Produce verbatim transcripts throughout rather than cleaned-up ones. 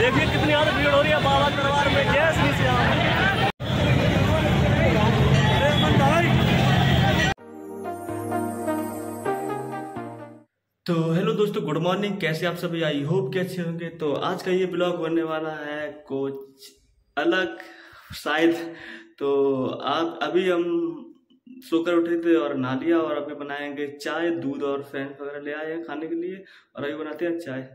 देखिए कितनी ज़्यादा भीड़ हो रही है बाबा दरबार में। जय श्री श्याम। तो हेलो दोस्तों, गुड मॉर्निंग। कैसे आप सभी? आई होप कि अच्छे होंगे। तो आज का ये ब्लॉग बनने वाला है कुछ अलग शायद। तो आप अभी हम सोकर उठे थे और नहा लिया और अभी बनाएंगे चाय, दूध और फैन वगैरह ले आए हैं खाने के लिए और अभी बनाते हैं चाय।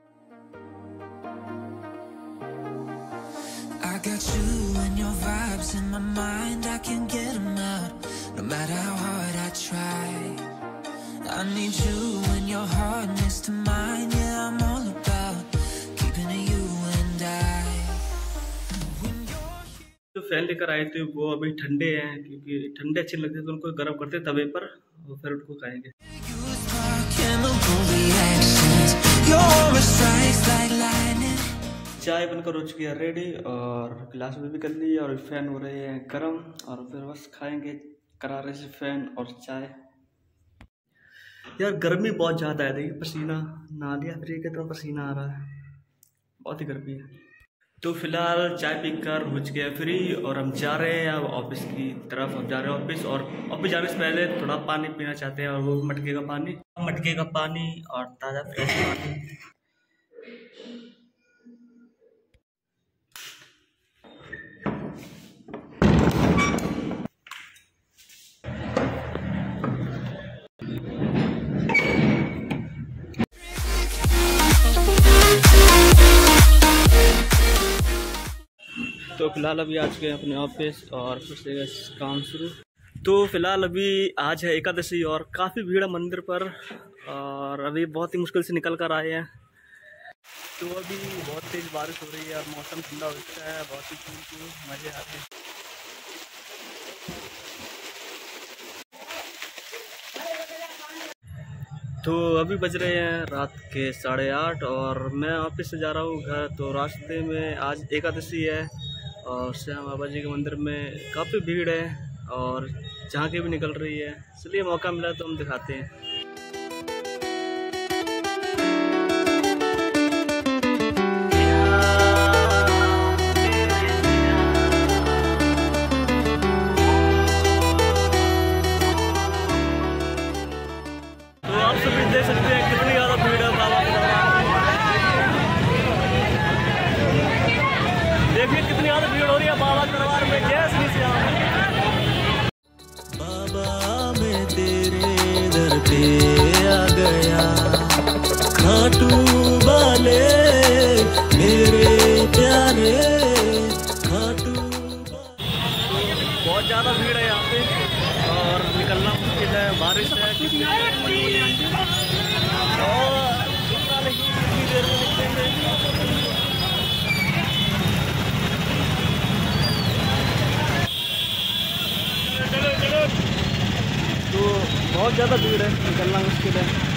I got you and your vibes in my mind, I can't get them out, no matter how hard I try. I need you and your heart next to mine, yeah, I'm all about keeping it you and I. जो fan लेकर आए थे वो अभी ठंडे हैं, क्योंकि ठंडे अच्छे लगते तो उनको गर्म करते तवे पर और फिर उनको खाएंगे। चाय बनकर हो चुकी है रेडी और गिलास में भी कर ली और फैन हो रहे हैं गर्म और फिर बस खाएंगे करारे से फैन और चाय। यार गर्मी बहुत ज़्यादा है, देखिए पसीना नहा लिया फिर कितना पसीना आ रहा है, बहुत ही गर्मी है। तो फिलहाल चाय पीकर हो चुके हैं फ्री और हम जा रहे हैं अब ऑफिस की तरफ। हम जा रहे हैं ऑफिस और ऑफिस जाने से पहले थोड़ा पानी पीना चाहते हैं और वो मटके का पानी मटके का पानी और ताज़ा फ्रेश पानी। तो फिलहाल अभी आज के अपने ऑफिस और फिर से काम शुरू। तो फिलहाल अभी आज है एकादशी और काफ़ी भीड़ है मंदिर पर और अभी बहुत ही मुश्किल से निकल कर आए हैं। तो अभी बहुत तेज़ बारिश हो रही है और मौसम ठंडा हो चुका है, बहुत ही कूल मज़े आते हैं। तो अभी बज रहे हैं रात के साढ़े आठ और मैं ऑफिस से जा रहा हूँ घर। तो रास्ते में आज एकादशी है और श्याम बाबा जी के मंदिर में काफ़ी भीड़ है और झांकी भी निकल रही है, इसलिए मौका मिला तो हम दिखाते हैं। तो आप सभी देख सकते हैं कितनी ज़्यादा भीड़ है बाबा के दरबार में। देखिए कितनी ज़्यादा भीड़ हो रही है बाबा दरबार में। जय श्री श्याम। बाबा मैं तेरे दर पे आ गया, खाटू वाले मेरे प्यारे खाटू। बहुत ज़्यादा भीड़ है यहाँ पे और निकलना मुश्किल है, बारिश है और कितनी देर में निकलेंगे। तो बहुत ज़्यादा भीड़ है, निकलना मुश्किल है।